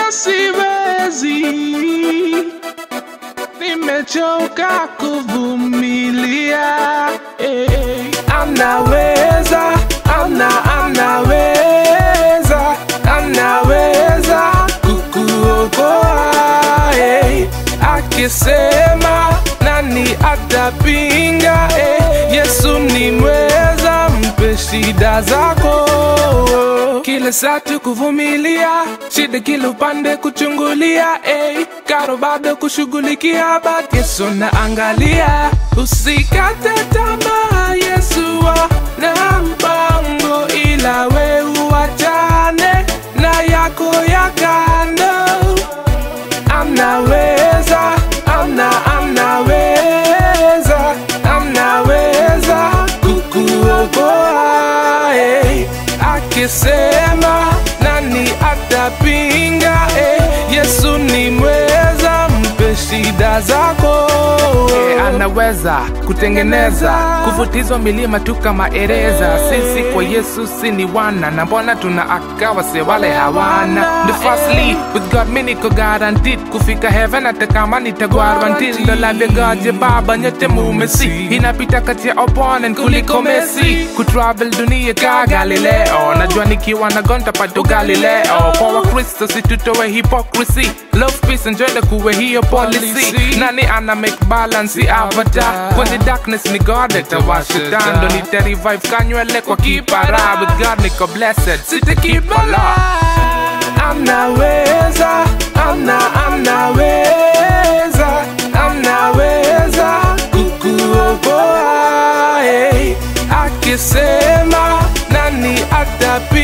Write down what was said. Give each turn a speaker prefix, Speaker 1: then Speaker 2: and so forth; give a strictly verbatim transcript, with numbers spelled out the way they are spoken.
Speaker 1: siwezi, nimechoka kuvumilia. Hey, anaweza, ana, anaweza, anaweza kukuokoa. Hey, akisema nani atapinga? Hey, Yesu ni mweza, mpe shida zako. Kila saa tu kuvumilia, shida kila upande kuchungulia. Hey, karo bado kushughulikia, but Yesu naangalia. Usikate tamaa, Yesu ana mpango, ila we uachane na yako ya kando. Anaweza, ana, anaweza, anaweza kukuokoa. Hey, akisema nani atapinga? Hey, Yesu ni mweza, mpe shida zako. Hey, anaweza kutengeneza, kuvutizwa milima tu kama ereza. Sisi kwa Yesu si ni wana, na mbona tuna akawa se wale hawana. The firstly with God mimi niko guaranteed kufika heaven, hata kama nitagwaranteed. The life ya God ya baba nyote mumesi, inapita kati ya opponent kuliko Messi. Kutravel dunia ka Galileo, najua nikiwa na gonta pato Galileo. Kwa wa Kristo si tutowe hypocrisy, love peace and joy da kuwe hiyo policy. Nani ana make balance si avatar, kwenye darkness ni God atawashitan. Ndo nita revive kanywele kwa kipara, with God niko blessed sitakipala. Anaweza, ana, anaweza, anaweza kukuokoa. Hey, akisema nani atapinga?